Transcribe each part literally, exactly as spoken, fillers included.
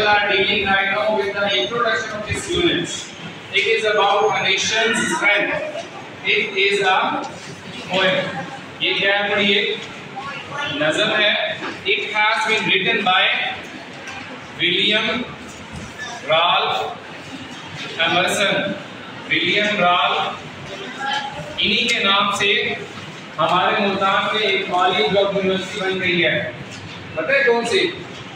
are dealing right now with the introduction of this unit. It is about a nation's strength. It is a poem. ये क्या है पढ़िए? नज़म है. It has been written by William Ralph Emerson. William Ralph, इन्हीं के नाम से हमारे मुल्तान में एक कॉलेज ऑफ यूनिवर्सिटी बन गई है. पता है कौन सी?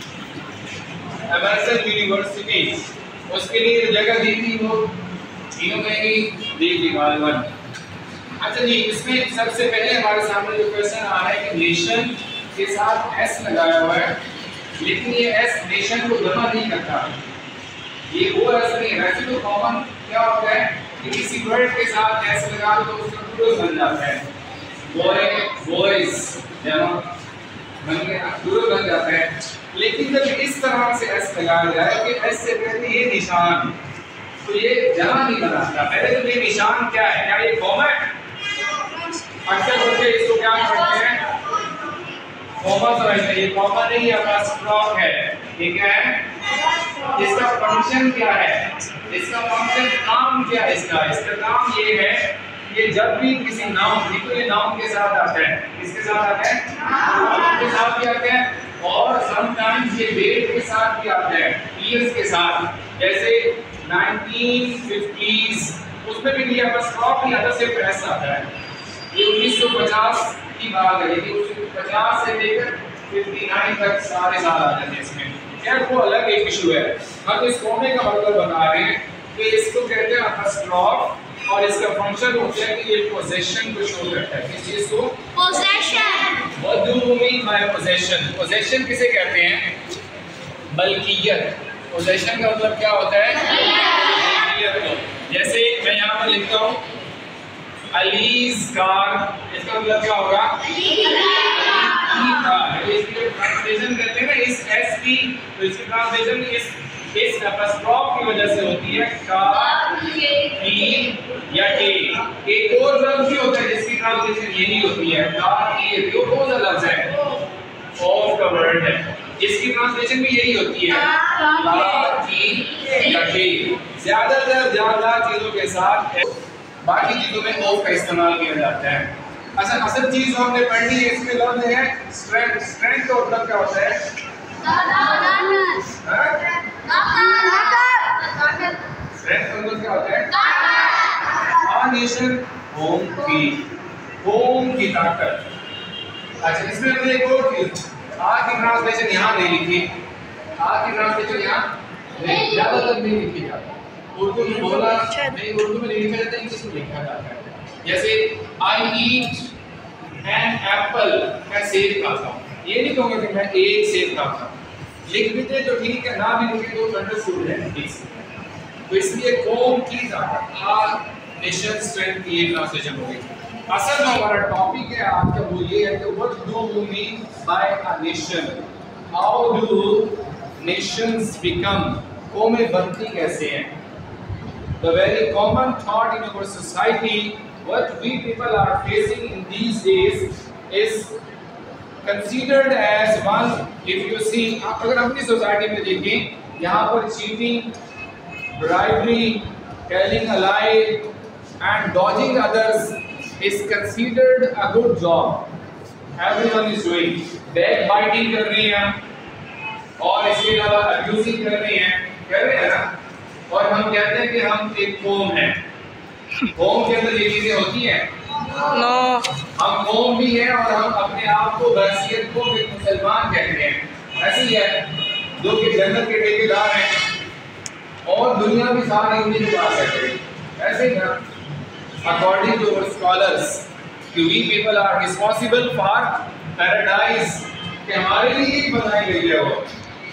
Emerson university. उसके लिए जगह दी थी वो इन्होंने ही दी थी मालूम. अच्छा जी, इसमें सबसे पहले हमारे सामने जो क्वेश्चन आ रहा है कि नेशन के साथ एस लगाया हुआ है, लेकिन ये एस नेशन को जमा नहीं करता. ये वो एस नहीं है. वैसे तो कॉमन क्या होता है कि किसी वर्ड के साथ एस लगा दो तो उसका प्लूरल बन जाता है. बॉय बॉयज जमा बन गया, प्लूरल बन जाता है. लेकिन जब इस तरह से एस लगाया जाए कि एस से पहले ये निशान, तो ये जमा नहीं बनाता. पहले तो ये निशान क्या है? क्या ये कॉमा है? अक्सर बच्चे इसको क्या पढ़ते हैं? कॉमा समझते हैं. ये कॉमा नहीं है, अपॉस्ट्रोफ है. ये क्या है? इसका फंक्शन क्या है? इसका फंक्शन काम क्या है? इसका इसका काम ये है, ये जब भी किसी नाउन, तो ये नाउन के साथ आता है. किसके साथ आता है? नाउन के साथ भी आता है. और समटाइम्स ये डेट के साथ भी आता है, ईयर्स के साथ. जैसे नाइनटीन फिफ्टीज़, उसमें भी ये अपॉस्ट्रोफ नहीं आता, सिर्फ एस आता है. ये उन्नीस सौ पचास की बात है, लेकिन उन्नीस सौ पचास से लेकर उनसठ तक सारे साल आ जाते हैं इसमें. खैर वो अलग एक इशू है. हम इस कोने का मतलब बता रहे हैं कि इसको कहते हैं अपॉस्ट्रोफ, और इसका फंक्शन होता है कि ये पोजेशन को शो करता है. किस चीज को? Possession. What do you mean by possession? Possession किसे कहते हैं? मलकियत. पोजेशन का मतलब क्या होता है? मलकियत. जैसे मैं यहाँ पर लिखता हूँ अलीज कार, इसका मतलब क्या होगा? इसकी ट्रांसलेशन करते हैं ना इस एस की, तो इसकी ट्रांसलेशन इस इस अपॉस्ट्रोफ की वजह से होती है कार, की या के. एक और लफ्ज भी होता है जिसकी ट्रांसलेशन यही होती है कार की. दो कौन सा लफ्ज है? ऑफ का वर्ड है. इसकी ट्रांसलेशन भी यही होती है कार की या के. ज्यादातर ज्यादा चीजों के साथ बाकी चीजों में ऑफ का इस्तेमाल किया जाता है. अच्छा, असल चीज हमने पढ़नी है. इसमें लफ्ज है स्ट्रेंथ. स्ट्रेंथ का मतलब क्या होता है? स्ट्रेंथ का मतलब क्या होता है? आ नेशन होम की, होम की ताकत. अच्छा, इसमें हमने एक और चीज, आ की ट्रांसलेशन यहाँ नहीं लिखी. आ की ट्रांसलेशन यहाँ ज्यादातर नहीं लिखी जाती. उर्दू में बोला नहीं, उर्दू में नहीं लिखा जाता, इंग्लिश में लिखा जाता है. जैसे आई ईट एन एप्पल, मैं सेब खाता हूँ. ये नहीं कहूँगा कि मैं एक सेब खाता हूँ. लिख भी दे तो ठीक है, ना भी लिखे तो अंडरस्टूड है ठीक से. तो इसलिए कौम की ताकत, आ नेशन स्ट्रेंथ की ये ट्रांसलेशन हो गई. असल में हमारा टॉपिक है आज का वो ये है कि what do you mean by a nation? How do nations become? कौमें बनती कैसे हैं? The very common thought in our society, what we people are facing in these days, is considered as one. If you see, अगर अपनी society में देखें, यहाँ पर cheating, bribery, telling a lie, and dodging others is considered a good job. Everyone is doing. Backbiting कर रही हैं, और इसके अलावा abusing कर रही हैं, कर रहे हैं ना? और हम कहते हैं कि हम एक कौम है. कौम के अंदर ये चीजें होती हैं? नो. हम कौम भी हैं और हम अपने आप को बहसियत को एक मुसलमान कहते हैं. ऐसे ही है जो कि जन्नत के ठेकेदार हैं और दुनिया भी सारी उन्हीं के पास है. ऐसे ही ना, according to our scholars, we people are responsible for paradise, कि हमारे लिए ही बनाई गई है वो.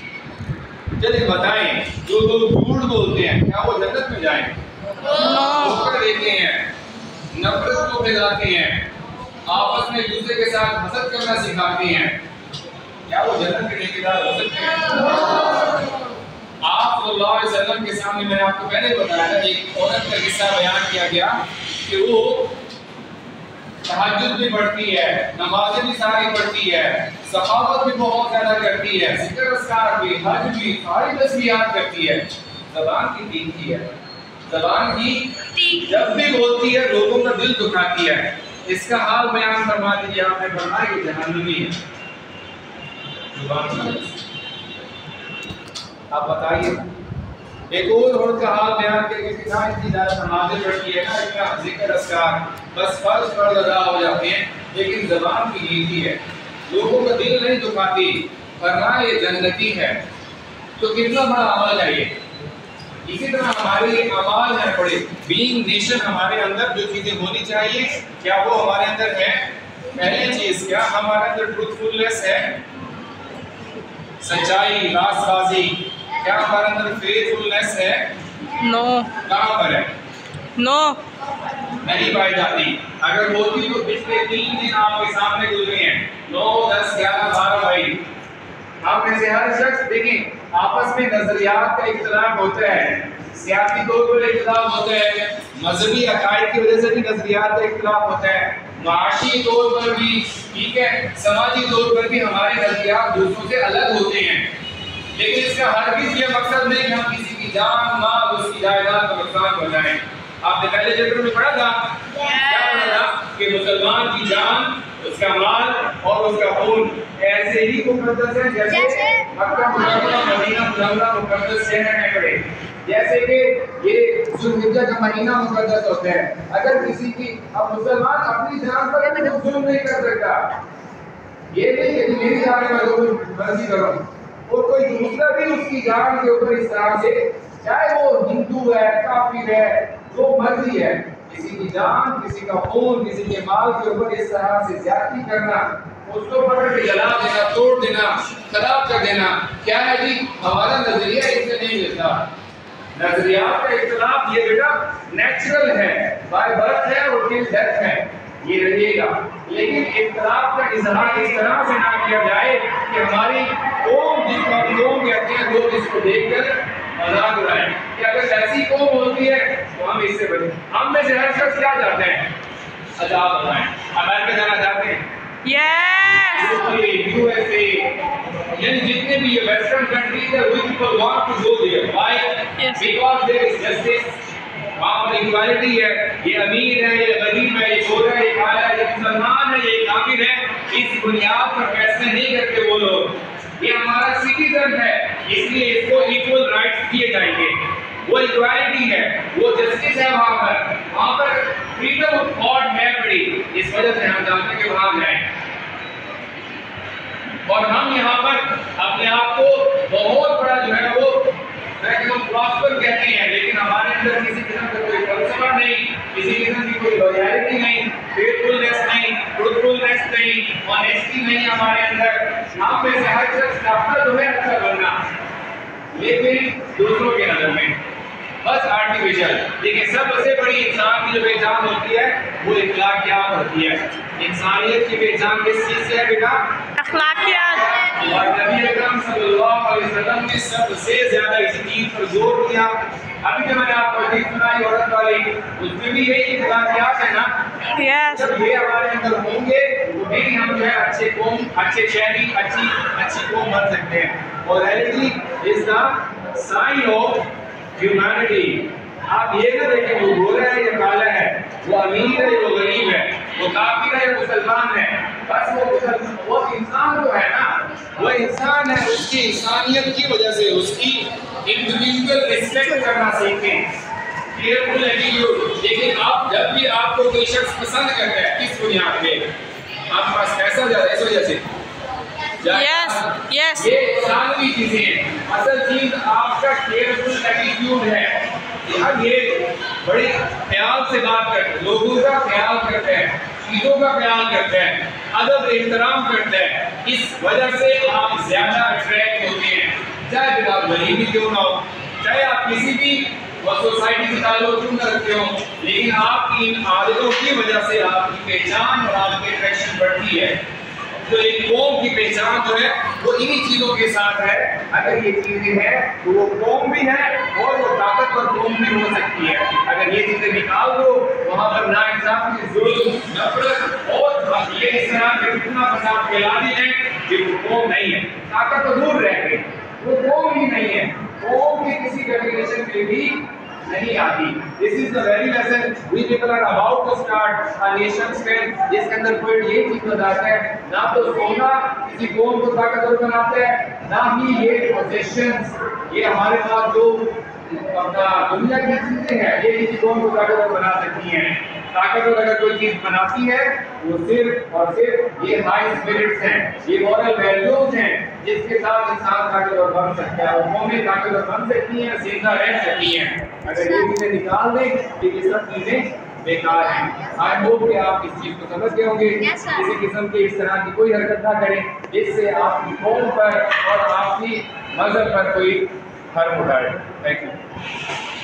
चलिए बताएं, जो लोग झूठ बोलते हैं क्या वो जन्नत में जाएंगे? धोखा देते हैं, नफरत को फैलाते हैं, आपस में एक दूसरे के साथ हसद करना सिखाते हैं, क्या वो जन्नत के ठेकेदार हो सकते हैं? आप सल्लल्लाहु अलैहि वसल्लम के सामने मैंने आपको पहले बताया था, एक औरत का किस्सा बयान किया गया कि वो तहज्जुद भी पढ़ती है, नमाज़ें भी सारी पढ़ती है, सखावत भी बहुत ज़्यादा करती है, ज़िक्र अस्कार भी, हज भी, सारी तस्बीहात करती है। ज़बान की तीखी है, ज़बान की जब भी बोलती है लोगों का दिल दुखाती है। इसका हाल बयान फरमा दीजिए, आपने फरमाया कि जहन्नमी है जुबान। आप बताइए, एक और औरत का हाल बयान करके कि ना इतनी ज़्यादा नमाज़ें पढ़ती है, ना इतना ज़िक्र अस्कार, बस फर्ज फर्ज अदा हो जाते हैं, लेकिन ज़बान की नीति है, लोगों का दिल नहीं दुखाती, फरमाया ये जन्नती है। तो कितना बड़ा अमल है ये। इसी तरह हमारे ये अमाल है बड़े, बीइंग नेशन हमारे अंदर जो चीजें होनी चाहिए क्या वो हमारे अंदर है? पहली चीज क्या हमारे अंदर ट्रूथफुलनेस है, सच्चाई, रास्तबाजी। क्या हमारे अंदर फेथफुलनेस है? नो। कहाँ पर है? नो नहीं पाई जाती। अगर होती तो पिछले तीन दिन आपके सामने गुजरे हैं, नौ दस ग्यारह बारह भाई। आप में से हर शख्स देखें आपस में नजरियात का इख्तिलाफ होता है, सियासी तौर पर इख्तिलाफ होता है, मजहबी अकायद की वजह से भी नजरियात का इख्तिलाफ होता है, माशी तौर पर भी, ठीक है, समाजी तौर पर भी हमारे नजरियात दूसरों से अलग होते हैं। लेकिन इसका हरगिज़ ये मकसद नहीं कि हम किसी की जान माल उसकी जायदाद को नुकसान पहुंचाएं। आपने पहले चैप्टर में पढ़ा था क्या पढ़ा था कि मुसलमान की जान, उसका माल और उसका खून ऐसे ही मुकद्दस है जैसे मक्का मुकर्रमा मदीना मुनव्वरा मुकद्दस शहर में पड़े। जैसे कि ये जुल्हिज्जा का महीना मुकद्दस होता है, अगर किसी की अब मुसलमान अपनी जान पर जुल्म नहीं कर सकता, ये नहीं कि मेरी जान पर जो मर्जी करो, और कोई दूसरा भी उसकी जान के ऊपर इस तरह से, चाहे वो हिंदू है, काफिर है, जो मर्जी है, किसी की जान, किसी का खून, किसी के माल के ऊपर इस तरह से ज्यादती करना, उसको पकड़ के जला देना, तोड़ देना, खराब कर देना, क्या है जी? हमारा नजरिया इससे नहीं मिलता। नजरियात का इख्तिलाफ ये बेटा नेचुरल है, बाय बर्थ है और टिल डेथ है, ये रहेगा। लेकिन इख्तिलाफ का इजहार इस तरह से ना किया जाए कि हमारी कौम जिसको हम कौम कहते हैं लोग इसको देखकर मजाक उड़ाएं कि अगर ऐसी कौम होती है तो हम इससे बचें। हम में से हर शख्स क्या चाहते हैं? आजाद होना है, अमेरिका जाना चाहते हैं, यस यूएसए, यानी जितने भी ये वेस्टर्न कंट्रीज है we people want to go there, why? Because there is justice, वहाँ पर इक्वालिटी है। ये अमीर है, ये गरीब है, ये गोरा है, ये काला है, ये मुसलमान है, ये काफिर है, इस बुनियाद पर फैसले नहीं करते वो लोग। ये हमारा सिटीजन है, इसलिए इसको इक्वल राइट्स दिए जाएंगे। वो इक्वालिटी है, वो जस्टिस है, वहाँ पर वहाँ पर फ्रीडम ऑफ थॉट है बड़ी, इस वजह से हम चाहते हैं कि वहाँ जाएं। और हम यहाँ पर अपने आप को बहुत बड़ा जो है वो फिलॉसफर कहते हैं, लेकिन हमारे अंदर किसी किस्म का कोई फलसफा नहीं, किसी किस्म की कोई लॉयल्टी नहीं, फेथफुलनेस नहीं, ट्रूथफुलनेस नहीं, ऑनेस्टी नहीं हमारे अंदर। हम में से हर शख्स चाहता जो है अच्छा बनना, लेकिन दूसरों के नजर में बस आर्टिफिशियल। देखिए सबसे बड़ी इंसान की जो पहचान होती है वो इखलाकियात होती है। इंसानियत की पहचान किस चीज से है बेटा? अखलाकियात। और नबी अकरम सल्लल्लाहु अलैहि वसल्लम ने सबसे ज्यादा इस चीज पर जोर दिया। अभी जो मैंने आपको हदीस सुनाई औरत वाली, उसमें भी यही इखलाकियात है ना। यस जब ये हमारे अंदर होंगे तो भी हम जो है अच्छे कौम, अच्छे शहरी, अच्छी अच्छी कौम बन सकते हैं। और reality is the sign of humanity. आप ये ना देखें वो गोरा है या काला है, वो अमीर है वो गरीब है, वो काफिर है या मुसलमान है, बस वो वो इंसान जो है ना, वो इंसान है, उसकी इंसानियत की वजह से उसकी इंडिविजुअल रिस्पेक्ट करना सीखें, केयरफुल एटीट्यूड। लेकिन आप जब भी आपको कोई शख्स पसंद करता है किस बुनियाद पे? आपके पास पैसा ज्यादा है इस वजह से? यस यस ये इंसानी चीजें हैं। असल चीज आपका केयरफुल एटीट्यूड है। हम ये बड़ी ख्याल से बात करते हैं, लोगों का ख्याल करते हैं, चीजों का ख्याल करते हैं, अदब एहतराम करते हैं, इस वजह से आप ज्यादा अट्रैक्ट होते हैं, चाहे फिर आप गरीब ही क्यों ना हो, चाहे आप किसी भी सोसाइटी से ताल्लुक क्यों न रखते हो, लेकिन आपकी इन आदतों की वजह से आपकी पहचान और आपकी अट्रैक्शन बढ़ती है। तो एक कौम की पहचान जो है वो इन्हीं चीजों के साथ है। अगर ये चीजें हैं तो वो कौम भी है और वो ताकतवर कौम भी हो सकती है। अगर ये चीजें निकाल दो वहां पर ना इंसाफी, जुल्म, नफरत और ये इस तरह के कितना फसाद फैला दी है कि वो कौम नहीं है। ताकत तो दूर रह गई, वो कौम ही नहीं है, कौम की किसी डेफिनेशन में भी नहीं आती। This is the very lesson we people are about to start a nation state, जिसके अंदर कोई ये चीज बताता है ना तो सोना किसी कौम को ताकतवर बनाता है, ना ही ये पोजेशंस, ये हमारे पास जो अपना दुनिया की चीजें हैं ये किसी कौम को ताकतवर बना सकती हैं। ताकतवर अगर कोई चीज बनाती है वो सिर्फ और सिर्फ ये हाई स्पिरिट्स हैं, ये मॉरल वैल्यूज हैं जिसके साथ इंसान ताकतवर बन सकता है और कौमें ताकतवर बन सकती हैं, जिंदा रह सकती हैं। अगर ये चीजें निकाल दें तो ये सब चीजें बेकार हैं। आई होप कि आप इस चीज को समझ गए होंगे। yes, किसी किस्म की इस तरह की कोई हरकत ना करें जिससे आपकी कौम पर और आपकी मजहब पर कोई हर्म उठाए। Thank you.